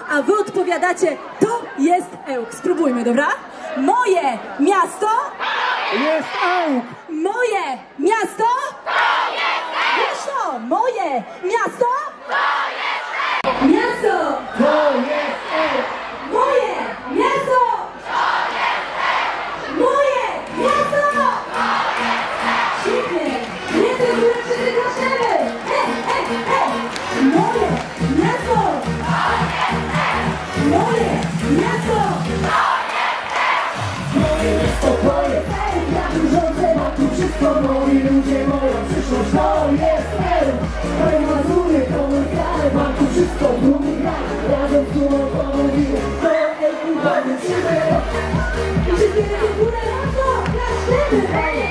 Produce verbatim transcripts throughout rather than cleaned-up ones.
a wy odpowiadacie, to jest Ełk. Spróbujmy, dobra? Moje miasto jest Ełk. Moje miasto to jest Ełk. Głośno, moje miasto to jest Ełk. Miasto To jest Ełk. Moje miasto to jest Ełk. Moje miasto to jest Ełk. Świetnie. Miasto, które wszyscy klaszczemy. Hej, hej, hej. Moje miasto to jest Ełk. Moje miasto to jest Ełk. Moje miasto to jest Ełk. Ja tu rządzę, mam tu wszystko. Moi ludzie, moja przyszłość to jest Ełk. Moje Mazury to mój kraj. Mam tu wszystko, tu mój kraj. Razem z dumą to mówimy. To Ełku powrócimy. I wszystkie ręce w górę, mocno klaszczemy. Moje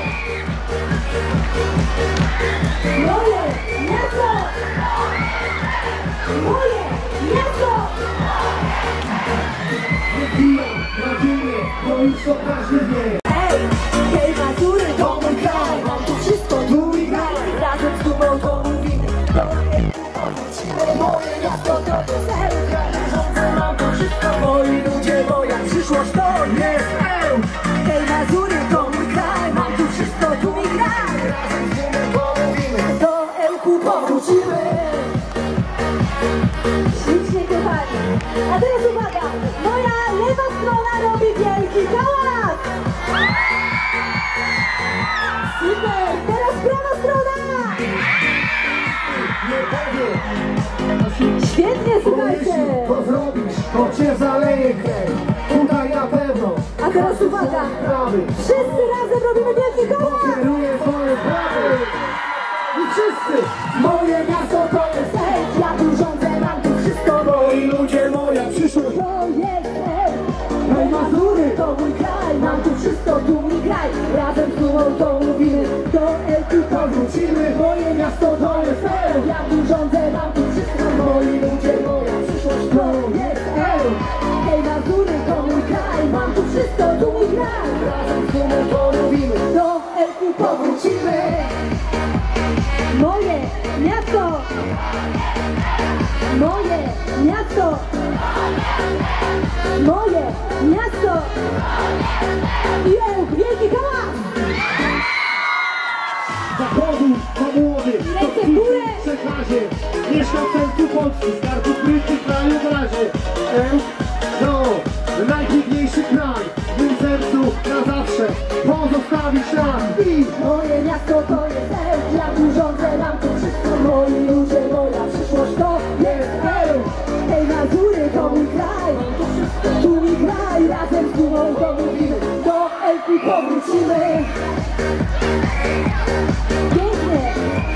Moje miasto Moje miasto Wbijam na ziemię, to już to każdy wie. Hej, hej Mazury, to mój kraj. Mam tu wszystko, tu mój kraj. Razem z dumą to mówimy. Moje miasto to jest Ełk. Rządzę, mam tu wszystko. Moi ludzie, moja przyszłość to jest Ełk. Hej Mazury, to mój kraj. Mam tu wszystko, tu mój kraj. Razem z dumą to mówimy. Do Ełku powrócimy. Ślicznie, kochani. A teraz uwaga, moja lewa strona robi wielki hałas. Super, teraz prawa strona. Nie powiem. Świetnie, Jeśli słuchajcie. to zrobisz, to cię zaleje krew. Tutaj na pewno. A teraz uwaga, Prawy. wszyscy razem robimy wielki hałas. Kieruję swoje prawy. I wszyscy. Moje miasto to jest Ełk. Ja tu rządzę, mam tu wszystko. Moi ludzie, moja przyszłość. To jest Ełk. Hej Mazury, To mój kraj, mam tu wszystko, tu mój kraj. Razem z dumą to mówimy. Do Ełku powrócimy. Moje miasto to jest Ełk. Ja tu rządzę, mam tu wszystko. Moi ludzie, moja przyszłość to jest Ełk. Hej Mazury, to mój kraj. Mam tu wszystko, tu mój kraj. Razem z dumą to mówimy. Do Ełku powrócimy. Moje miasto. Moje miasto. Moje miasto. I Ełk, wielki hałas. Zachodu, to młody, to Ręce w górę. przekazie. Mieszkam w sercu Polski, z kartu kryty krajobrazie. Ełk to najpiękniejszy kraj. W mym sercu na zawsze pozostawi ślad. I Moje miasto to jest Ełk. Ja tu rządzę, mam tu wszystko. Moi ludzie, moja przyszłość to jest Ełk. Hej Mazury, to mój kraj. Tu mój kraj, razem z dumą to mówimy. Do Ełku powrócimy. Pięknie.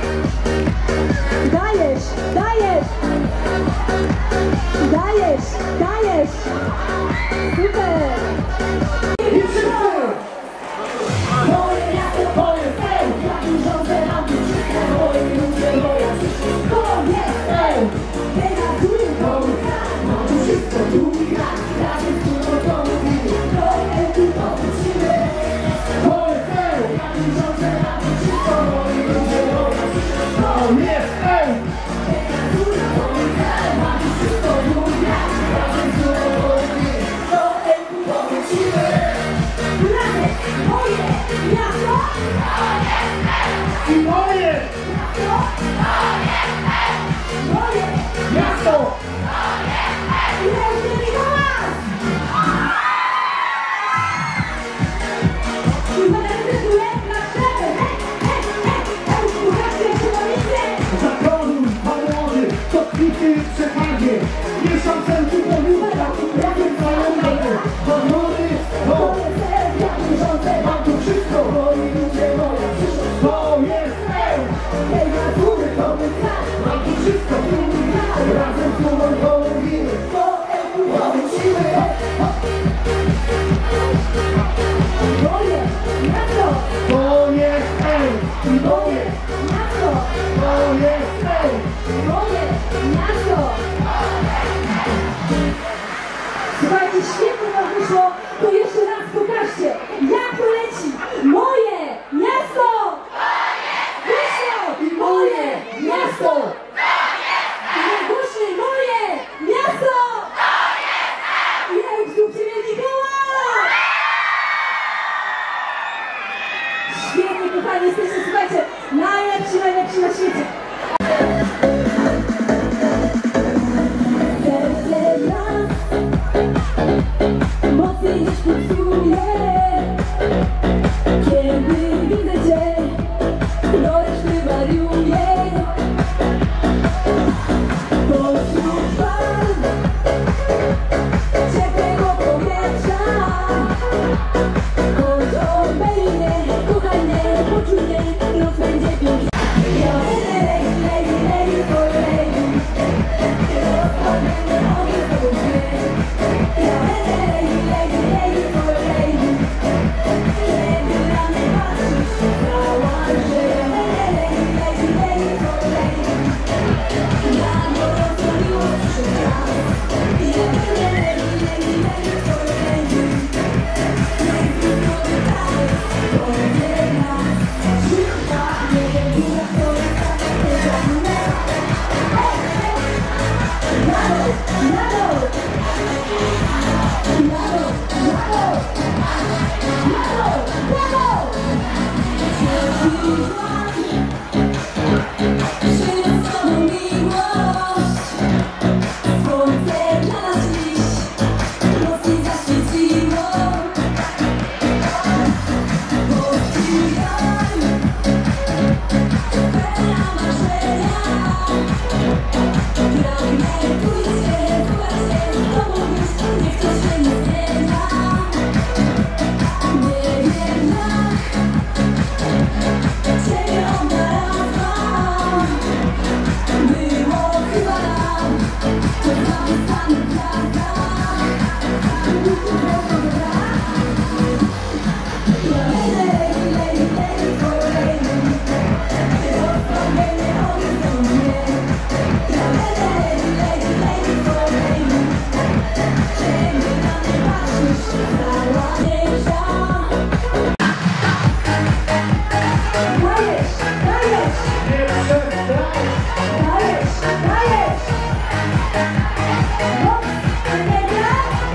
Dajesz, dajesz. Dajesz, dajesz. Super. I wszyscy! Moje miasto to jest Ełk. Ja tu rządzę, mam tu wszystko. Moi ludzie, moja przyszłość to jest Ełk. Hej Mazury, to mój kraj. Mam tu wszystko, tu mój kraj. Razem z dumą to mówimy. Do Ełku powrócimy. To jest Ełk! Ja tu rządzę, mam tu wszystko. Moi ludzie, moja przyszłość to To jest Ełk! Hej Mazury, to mój kraj. Mam tu wszystko, tu mój kraj. Razem z dumą to mówimy. Do Ełku powrócimy. Razem, moje miasto. I moje Moje miasto! i Ełk, wielki hałas. I będę tytułem klaszczemy. Hej, hej, hej. Ełk, pokażcie, jak się bawicie. Zachodu, to młody, to kwity przekazie. Mieszkam w sercu Polska, razem z krajobrazie. To młody, To to jest Ełk, ja tu rządzę. mam tu wszystko. Moi ludzie, moja przyszłość to jest Ełk. Hej Mazury, to mój kraj. Mam tu wszystko. Razem z dumą to mówimy. Do Ełku powrócimy. Moje miasto. To jest Ełk. I moje, Miasto. to jest Ełk. Moje miasto. Słuchajcie, świetnie wam wyszło. To jeszcze raz pokażcie, jak to leci. Moje miasto. Wyszło. I moje miasto! I najgłośniej moje miasto. najlepszy na świecie. Serce nas mocniej niż pulsuje. Kiedy widzę cię, do reszty wariuję. Pośród fal ciepłego powietrza, choć obejmie, kochaj mnie, poczuj mnie, noc będzie piękna. Ja będę lady, lady, lady for lady. Rozpadnę ogień z tobą śmiech. Ja będę lady, lady, lady for lady. Kiedy na mnie patrzysz, cała, że ja będę lady, lady, lady for lady. Ja gorąco miłość przyszedł raz. Ja będę lady, lady, lady for lady. Niech tylko wydaje, będzie nas. Cicha, nie wiem, góra, to jest ta, to jest ta numera. Hej, hej! Na dół, na dół! Na dół, na dół! Na dół, na dół! Przyniosą miłość. Słońce dla nas dziś mocniej zaświeciło. Pochwilaj pełna marzenia. Pragnę pójść się, kochać się z tobą już, niech to się nie zmienia. Nie wiem jak ciebie odnalazłam. Było chyba nam to zapisane w gwiazdach. Ja będę lady, lady, lady for lady. Rozpomnienie ogień do mnie. Ja będę lady, lady, lady for lady. Kiedy na mnie patrzysz, cała piękna. Dajesz, dajesz, Nie przestań! dajesz, dajesz. Moc, energia.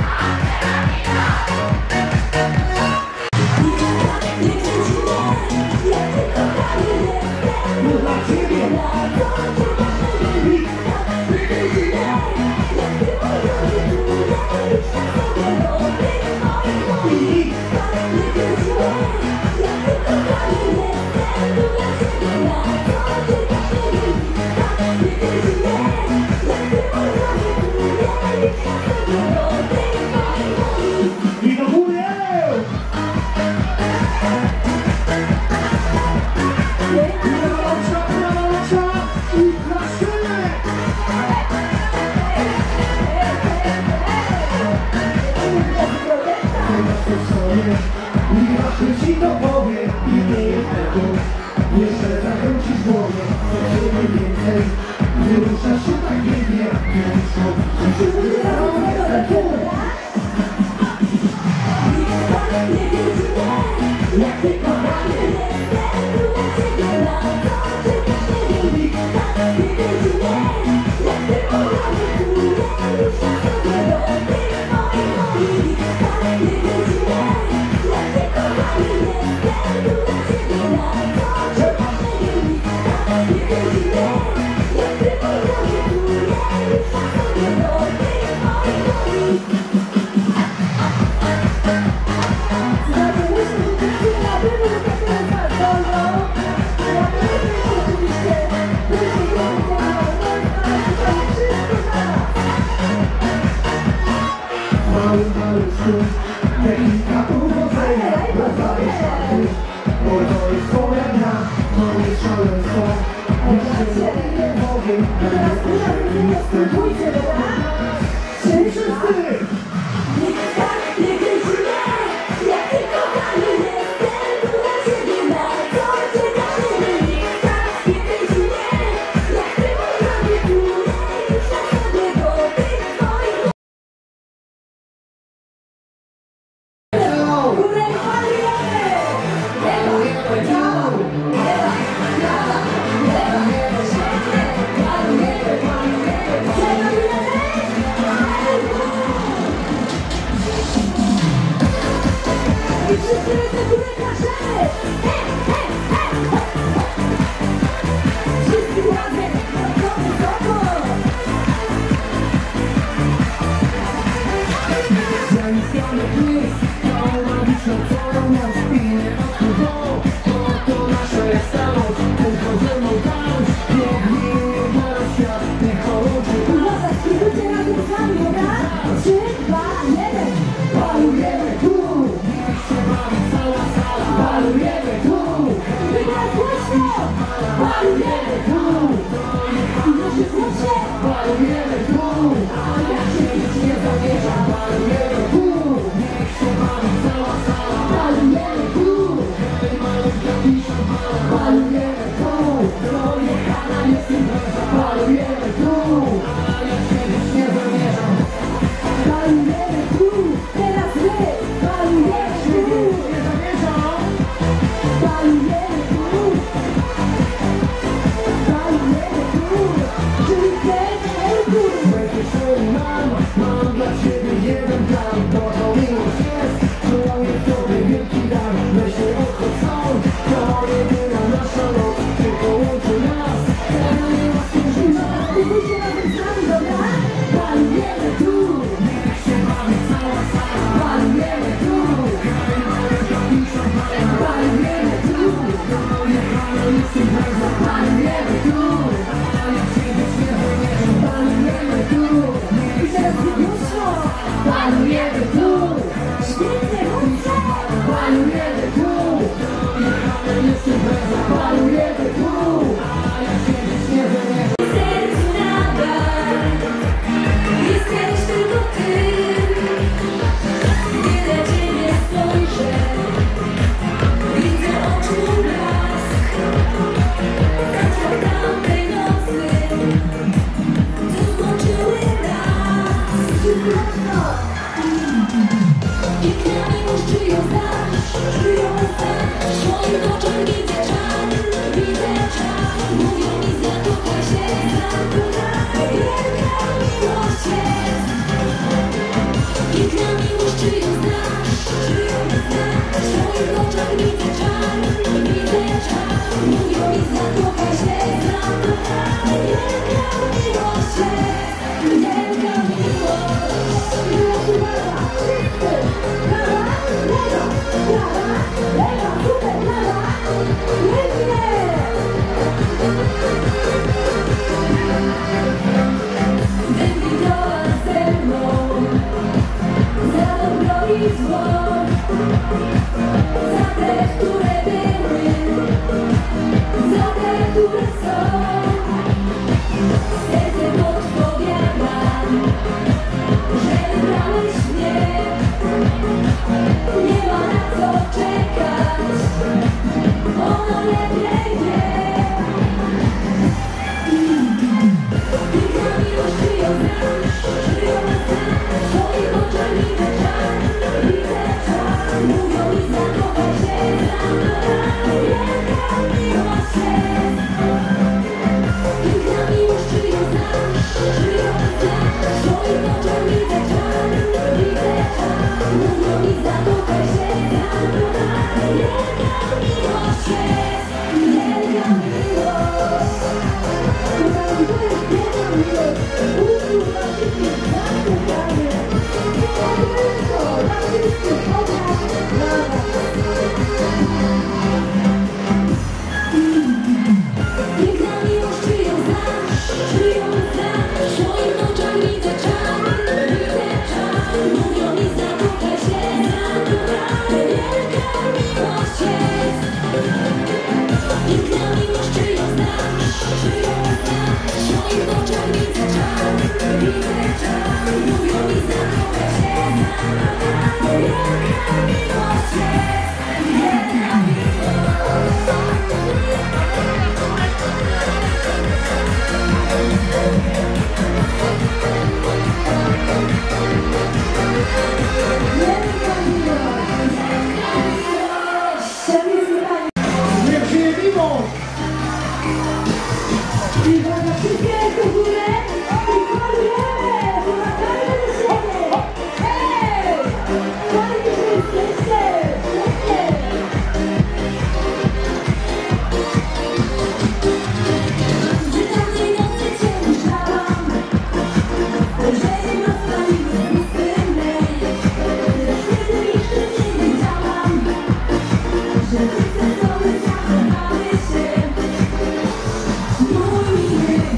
Nie kręci mnie, jak ty kochany jestem. To dla ciebie! Na co czekasz na mnie? Nie kręci mnie, jak ty moją wytulę. Już na sobie robię moich moich. Nie kręci mnie, jak ty kochany jestem. To dla ciebie, na co czekasz na mnie? Nie kręci mnie, jak ty moją wytulę. Już na sobie robię moich moich. I do góry! Pralacza, pralacza i klaszczemy! I wasze ci to powie i nie jest tego. Jeszcze zakręcisz głowę, co ciebie więcej. Wyruszasz się tak pięknie, wyruszą. Wszyscy razem jest Nie kręci mnie, jak ty kochany jestem. Tu dla ciebie, na co czekasz nie wiem. Nie kręci mnie, jak ty kochany wytulę. Już na sobie robię moich moich. Nie kręci mnie, jak ty kochany jestem. Tu dla ciebie, na co czekasz nie wiem. Nie kręci mnie, jak ty kochany wytulę. Już na sobie robię moich moich. Zobaczyliśmy, że dziewczyna były do tego za wolno. Ja pewnie oczywiście, że się nie udzielało, ale wszystko zaraz. mały, mały szum. Technika uwodzenia, rozwali szarty. Bo to jest twoja gra, to jest szaleństwo. Jeszcze nie powiem, że Teraz jestem, góra, że nie jestem. spróbujcie, dobra? I wszyscy! Nikt tak nie kręci mnie, jak ty kochany jestem. Tu dla ciebie, na co czekasz nie wiem. Nikt tak nie kręci mnie, jak ty moja wytulę. Już na sobie robię moich moich. Górę malujemy! Lewa, prawa, lewa, prawa, lewa, świetnie. Malujemy, malujemy, malujemy. Malujemy tu, malujemy tu, a ja się nic nie zamierzam. Malujemy tu, niech się bawi cała sala. Malujemy tu, hej malutka pisza mala. Malujemy tu, dojechana jest impreza. Malujemy tu, a ja się nic nie zamierzam. Malujemy tu, Teraz wy! Malujemy tu! nie zamierzam. Malujemy tu! Malujemy tu! Czyli ten Elkur! Wykieszeni mam, mam dla ciebie jeden plan. To to miłość jest, czuję w tobie wielki dar. Myślę odchodź stąd, to jedyna nasza noc. Tylko łączy nas, ten miłość życia. Spróbujcie razem z nami, dobra? Malujemy tu, niech się bawi cała sala. Malujemy tu, hej malutka pisza mala. Malujemy tu, dojechana jest impreza. Malujemy tu, a ja się nic nie zamierzam. Malujemy tu, I teraz głośno! malujemy tu, Świetnie, mocno! malujemy tu, dojechana jest impreza. Malujemy tu, a ja się nic nie zamierzam. Sercu nadal jesteś tylko ty. Gdy na ciebie spojrzę, widzę oczu blask. Tak jak tamtej nocy, co złączyły nas. Piękna miłość, czy ją znasz, czy ją znasz? W swoich oczach widzę czar, widzę czar. Mówią mi zakochaj się, zakochaj. Wielka miłość jest. Piękna miłość, czy ją znasz, czy ją znasz? W swoich oczach widzę czar, widzę czar. Mówią mi zakochaj się, zakochaj. Wielka miłość jest. Wielka miłość. Miłość umarła. Wszyscy. Prawa, lewa, prawa, lewa, super, prawa. Pięknie. Wybitowa ze mną, za dobro i zło, za te, które były, za te, które są. Serce podpowiada, że wybrałeś mnie, nie ma na co czekać, ono lepiej wie. Piękna miłość, czy ją znasz, czy ją znasz? W swoich oczach widzę czar, widzę czar. Mówią mi zakochaj się, zakochaj. Wielka miłość jest. Piękna miłość, czy ją znasz, czy ją znasz? W swoich oczach widzę czar, widzę czar. Mówią mi zakochaj się, zakochaj. Wielka miłość jest. Wielka miłość. Kochani, to jest wielka miłość. Utwór dla wszystkich zakochanych. Wielka miłość dla wszystkich kochanych. Brawa. Piękna miłość, czy ją znasz, czy ją znasz? W swoich oczach widzę czar, widzę czar. Mówią mi zakochaj się, zakochaj. Wielka miłość jest. Piękna miłość, czy ją znasz, czy ją znasz? W swoich oczach widzę czar, widzę czar. Mówią mi zakochaj się, zakochaj. Wielka miłość jest. Wielka Niech żyje miłość! I uwaga, wszystkie ręce w górę i malujemy! Pomagamy do siebie! Hej! Fajnie, że jesteście! Pięknie! Że tamtej nocy cię myślałam, że nie rozpaliły pustyny. Wtedy jeszcze nie wiedziałam, że ty chcesz sobie zakochały się. Mój miły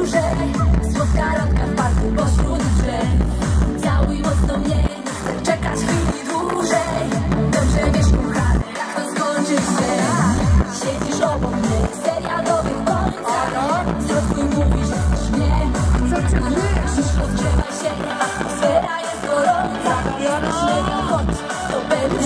dłużej. Słodka randka w parku pośród drzew. Całuj mocno mnie, nie chcę czekać chwili dłużej. Dobrze wiesz, kochany, jak to skończy się. Siedzisz obok mnie, seria dobiegł końca. Zwrotkuj, mówisz, że chcesz mnie. Już rozgrzewaj się, atmosfera jest gorąca. Jesteś mega hot, to pewnie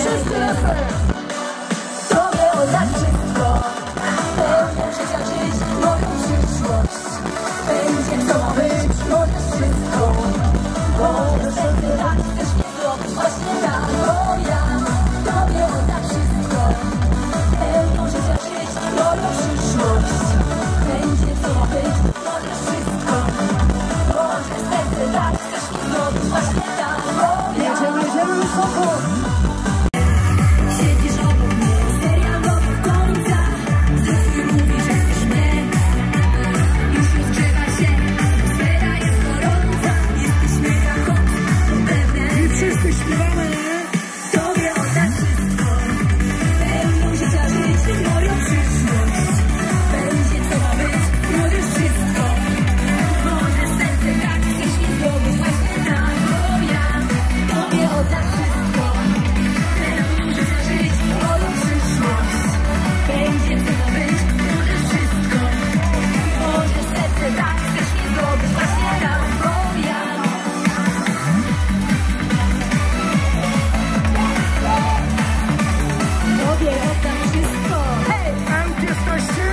tobie oddać wszystko. Pełnią życia żyć, moją przyszłość. Będzie co ma być, możesz wszystko. Możesz serce dać, chcesz mnie zrobić właśnie tak. Bo ja tobie oddam wszystko. Pełnią życia żyć, moją przyszłość. Będzie co ma być, możesz wszystko. Możesz serce dać, chcesz mnie zrobić właśnie tak. Bo ja Jedziemy, jedziemy wysoko! siedzisz obok mnie, seria dobiegł końca. Zwróć i mówi, że chcesz mnie. Już rozgrzewa się, atmosfera jest gorąca. Jesteś mega hot, to pewne. I wszyscy śpiewamy! Tobie oddać wszystko. Pełnią życia żyć, moją przyszłość. Będzie co ma być, możesz wszystko. Możesz serce dać, chcesz mi zrobić właśnie tak. Bo ja tobie oddam wszystko. Pełnią życia żyć, moją przyszłość. Będzie co ma być, możesz wszystko. Możesz serce dać, chcesz mi zrobić właśnie tak. Bo ja tobie oddam wszystko. Hej! Tam jesteście?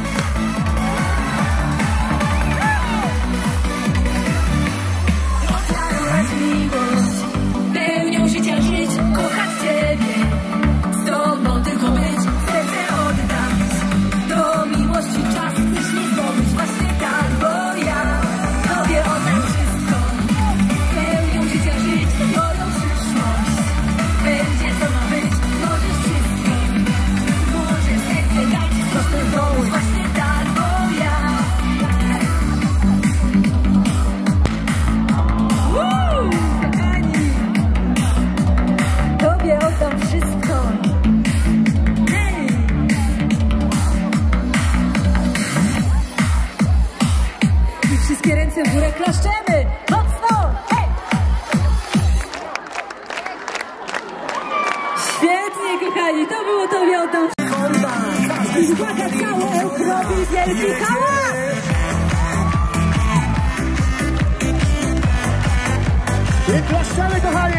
Ofiarować miłość, pełnią życia żyć, kochać Ciebie. Z Tobą tylko być, serce oddać. Do miłości czas chcesz mi zdobyć właśnie tak. Bo ja Tobie oddam wszystko. Pełnią życia żyć, moją przyszłość. Będzie co ma być, możesz wszystko. Możesz serce dać, chcesz mi zdobyć właśnie tak. Bo ja Uuu, kochani, Tobie oddam wszystko. Hej! I wszystkie ręce w górę klaszczemy. Mocno! Hej! Świetnie, kochani, to było Tobie oddam wszystko. I uwaga, całe robi wielki hałas! I klaszczemy, kochani!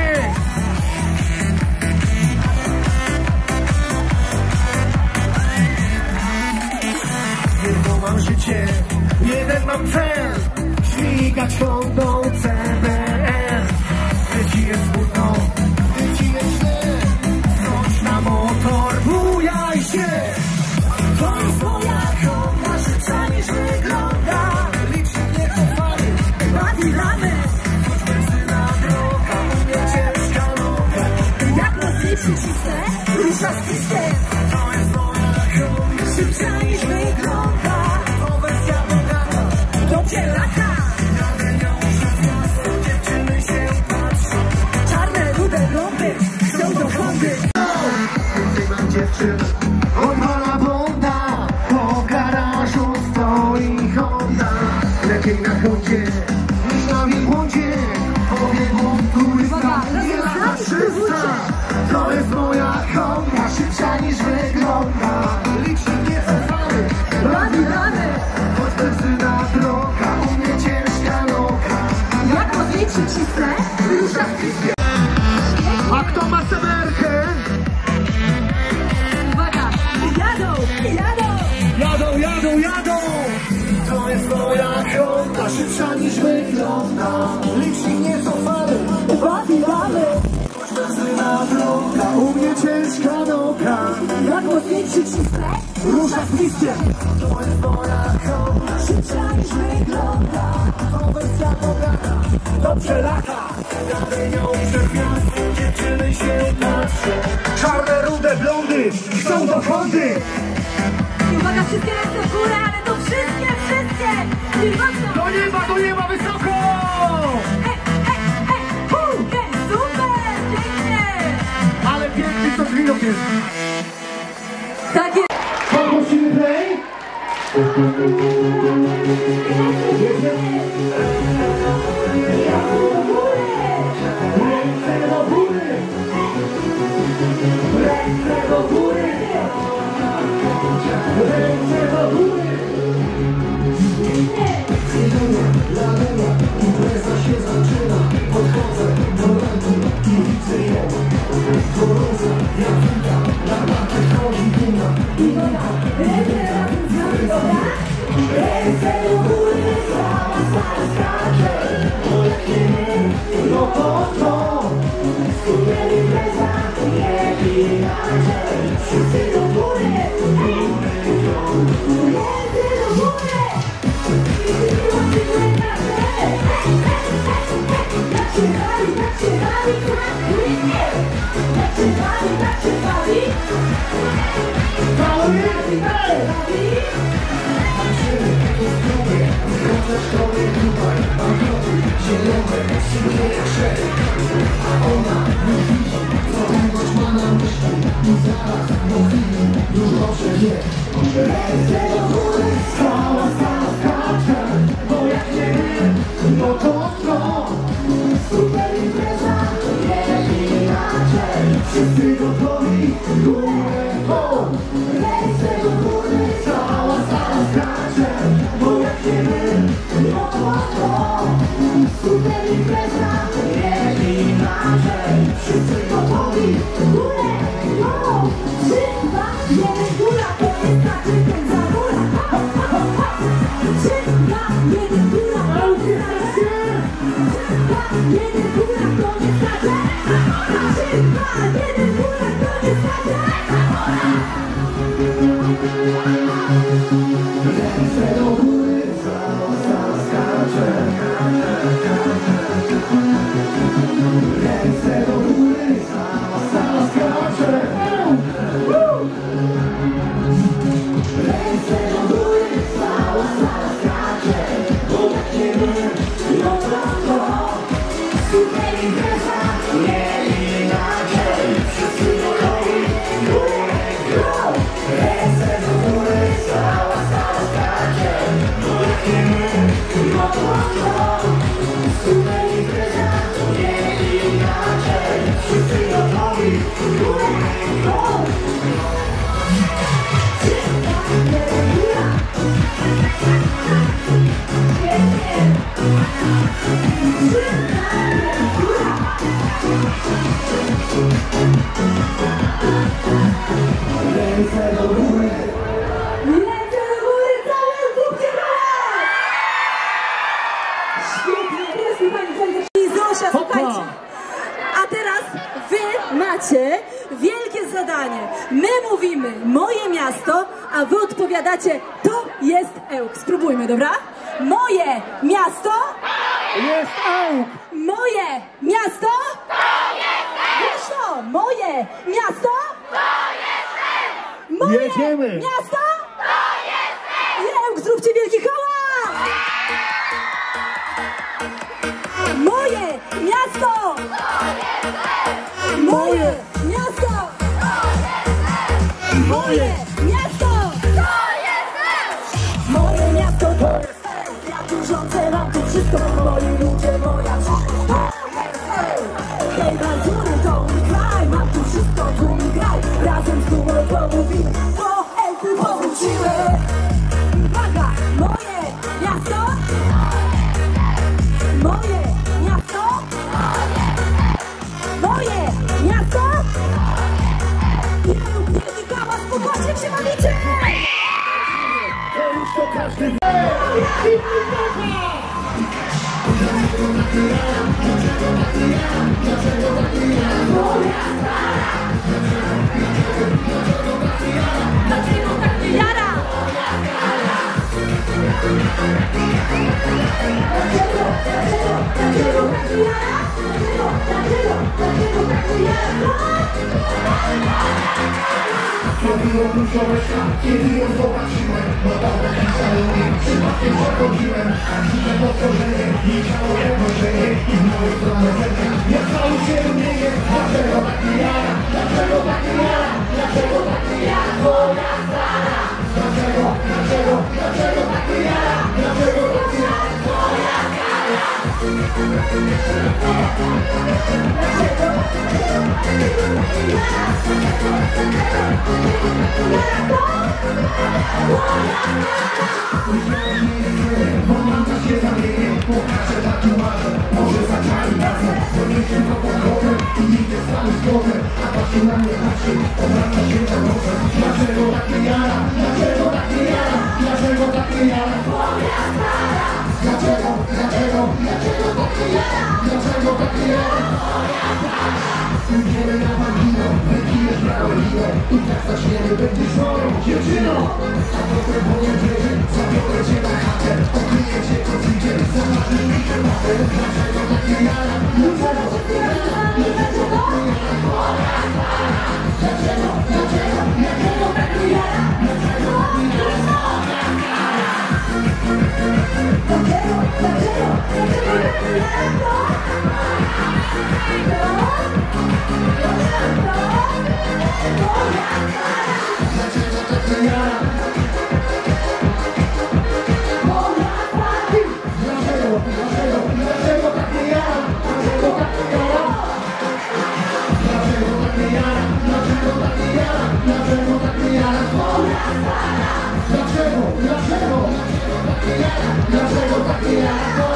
Jedno mam życie, jeden mam cel. Śmigać Hondą C B R. Gdy ci jest smutno, gdy ci jest źle, skocz na motor, bujaj się. To jest moja Honda, szybsza niż wygląda. Liczy mnie cofany, Nawijamy! choć benzyna droga, u mnie ciężka noga. Jak mocniejszy cisnę, rusza z piskiem. To jest moja Honda, Szybsza niż wygląda. to wersja bogata. Dobrze lata. Jadę nią przez miasto, dziewczyny się patrzą. Czarne, rude blondy chcą do Hondy. Więcej mam dziewczyn od pana Bonda. Po garażu stoi Honda. Lepiej na Hondzie niż na wielbłądzie. Pobiegł turysta, nie lata trzysta. To jest moja Honda, szybsza niż wygląda. Licznik nie cofany, Nawijamy! choć benzyna droga, u mnie ciężka noga. Jak mocniejszy cisnę, rusza z piskiem. A kto ma semerkę? Uwaga! Jadą! Jadą! Jadą, jadą, jadą! To jest moja Honda, szybsza niż wygląda. Licznik nie cofany, Nawijamy! choć benzyna droga, u mnie ciężka noga. Jak mocniejszy cisnę, Rusza z piskiem. To jest moja Honda, szybsza niż wygląda. to wersja bogata. Dobrze lata, jadę nią przez miasto, dziewczyny się patrzą. Czarne, rude blondy chcą do Hondy. I uwaga, wszystkie ręce w górę, ale to wszystkie, wszystkie! I mocno! Do nieba, do nieba, wysoko! Hej, hej, hej! Hu, hej, super! Pięknie! Ale piękny to widok jest. Tak jest! Poprosimy play. A teraz wy macie wielkie zadanie. My mówimy moje miasto, a wy odpowiadacie to jest Ełk. Spróbujmy, dobra? Moje miasto Jest Ełk! Moje miasto To jest Ełk! Głośno! Moje miasto To jest Ełk! Moje Jedziemy! miasto To jest Ełk! Ełk, zróbcie wielki hałas! Moje miasto To jest Ełk! Moje miasto Moje miasto To jest Ełk! Moje miasto to jest Ełk. Ja tu rządzę, mam tu wszystko. Moi ludzie, moja przyszłość. To jest Ełk. Hej, Mazury, to mój kraj. Mam tu wszystko, tu mój kraj. Razem z dumą to mówimy. Do Ełku powrócimy. Uwaga, moje miasto Moje miasto Moje miasto Ełk, wielki hałas, popatrzcie, jak się bawicie. To już to każdy Jara! Kiedy ją musiałeś, kiedy ją zobaczyłem, bo dawno pisałem, przypadkiem przechodziłem, a dziwne potworzenie i ciało jedno żyje i w mojej stronę zerka. Ja cały się rumienię, dlaczego tak nie jara, dlaczego tak nie jara, dlaczego tak nie jara, twoja stara. Dlaczego, dlaczego, dlaczego Pomanta się zamienię, pokażę tatuaże. Może zaczali razem, bo nie tylko pokojem i nigdy samym zgodę. A patrzy na mnie patrzy, obraca się na nowe. Dlaczego tak nie jara? Dlaczego tak nie jara? Dlaczego tak nie jara? Dlaczego? Dlaczego? Dlaczego tak nie jara? Dlaczego tak nie jara? Pójdziemy na wagino, wypijesz białe wino i tak zaczniemy, będziesz moją dziewczyną. A potem pojedziemy, zabiorę cię na chatę, okryję cię, co przyjdzie, zobaczysz mi tematę. Dlaczego tak nie jara? Dlaczego tak nie jara? Dlaczego tak nie jara? Dlaczego? Dlaczego? Dlaczego tak nie jara? Dlaczego tak nie jara? Dlaczego? Dlaczego? Dlaczego tak nie jara? Dlaczego tak nie jara? Dlaczego? Dlaczego? Dlaczego tak nie jara? Dlaczego tak nie jara? Dlaczego tak nie jara? Dlaczego tak nie jara? Dlaczego tak nie jara? Dlaczego? Dlaczego? Dlaczego tak nie jara? Dlaczego tak nie jara?